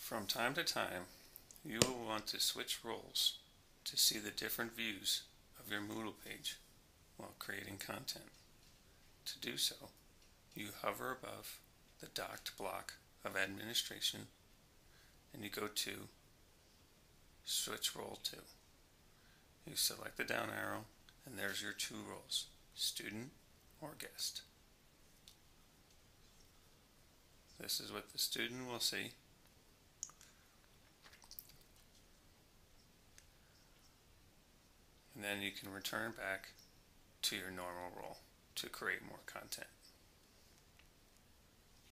From time to time, you will want to switch roles to see the different views of your Moodle page while creating content. To do so, you hover above the docked block of administration and you go to Switch Role To. You select the down arrow and there's your two roles, student or guest. This is what the student will see. And then you can return back to your normal role to create more content.